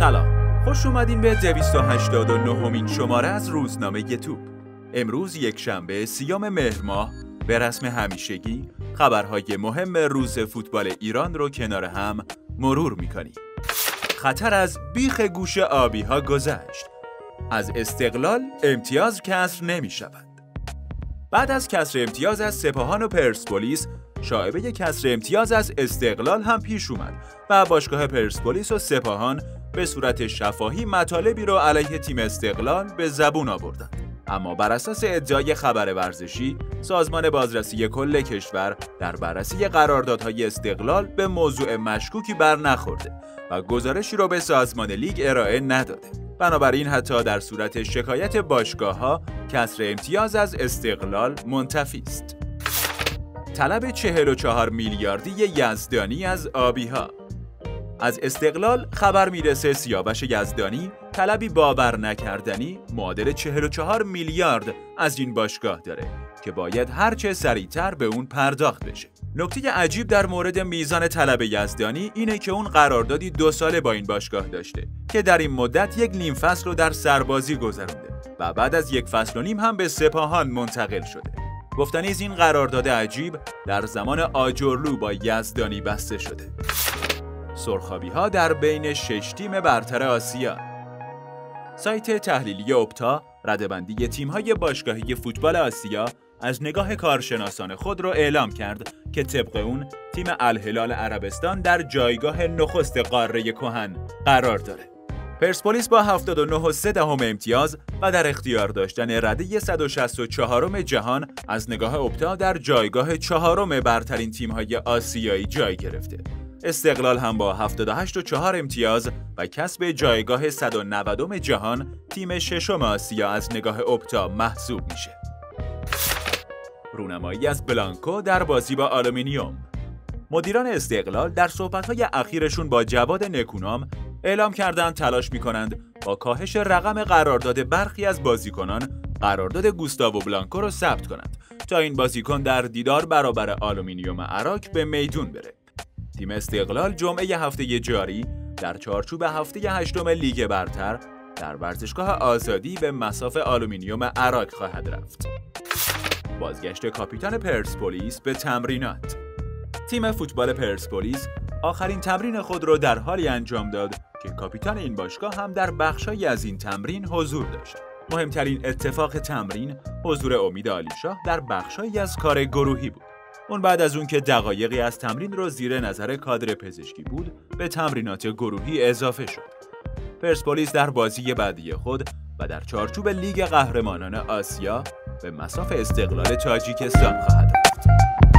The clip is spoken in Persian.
سلام، خوش اومدین به 289مین شماره از روزنامه توپ. امروز یک شنبه 30 مهر ماه به رسم همیشگی خبرهای مهم روز فوتبال ایران رو کنار هم مرور میکنیم. خطر از بیخ گوش آبی ها گذشت. از استقلال امتیاز کسر نمی شود. بعد از کسر امتیاز از سپاهان و پرسپولیس، شایبه کسر امتیاز از استقلال هم پیش اومد و باشگاه پرسپولیس و سپاهان به صورت شفاهی مطالبی رو علیه تیم استقلال به زبون آوردند. اما بر اساس ادعای خبر ورزشی، سازمان بازرسی کل کشور در بررسی قراردادهای استقلال به موضوع مشکوکی بر نخورده و گزارشی رو به سازمان لیگ ارائه نداده. بنابراین حتی در صورت شکایت باشگاه‌ها، کسر امتیاز از استقلال منتفی است. طلب 44 میلیاردی یزدانی از آبی‌ها. از استقلال خبر میرسه سیاوش یزدانی طلبی باور نکردنی معادل 44 میلیارد از این باشگاه داره که باید هرچه سریعتر به اون پرداخت بشه. نکته عجیب در مورد میزان طلب یزدانی اینه که اون قراردادی 2 ساله با این باشگاه داشته که در این مدت یک نیم فصل رو در سربازی گذرونده و بعد از 1 فصل و نیم هم به سپاهان منتقل شده. گفتنیز این قرارداد عجیب در زمان آجرلو با یزدانی بسته شده. سرخابی‌ها در بین 6 تیم برتر آسیا. سایت تحلیلی اپتا رده‌بندی تیم‌های باشگاهی فوتبال آسیا از نگاه کارشناسان خود را اعلام کرد که طبق اون تیم الهلال عربستان در جایگاه نخست قاره کهن قرار داره. پرسپولیس با 79.3 امتیاز و در اختیار داشتن رده 164 جهان از نگاه اپتا در جایگاه 4 برترین تیم‌های آسیایی جای گرفته. استقلال هم با 78.4 امتیاز و کسب جایگاه 190 جهان تیم 6 آسیا از نگاه اپتا محسوب میشه. رونمایی از بلانکو در بازی با آلومینیوم. مدیران استقلال در صحبت‌های اخیرشون با جواد نکونام اعلام کردند تلاش می‌کنند با کاهش رقم قرارداد برخی از بازیکنان قرارداد گوستاوو بلانکو رو ثبت کنند تا این بازیکن در دیدار برابر آلومینیوم عراق به میدون بره. تیم استقلال جمعه هفته جاری در چارچوب هفته 8 لیگ برتر در ورزشگاه آزادی به مصاف آلومینیوم عراق خواهد رفت. بازگشت کاپیتان پرسپولیس به تمرینات. تیم فوتبال پرسپولیس آخرین تمرین خود را در حالی انجام داد که کاپیتان این باشگاه هم در بخشی از این تمرین حضور داشت. مهمترین اتفاق تمرین حضور امید عالیشاه در بخشی از کار گروهی بود. اون بعد از اون که دقایقی از تمرین رو زیر نظر کادر پزشکی بود، به تمرینات گروهی اضافه شد. پرسپولیس در بازی بعدی خود و در چارچوب لیگ قهرمانان آسیا به مصاف استقلال تاجیکستان خواهد رفت.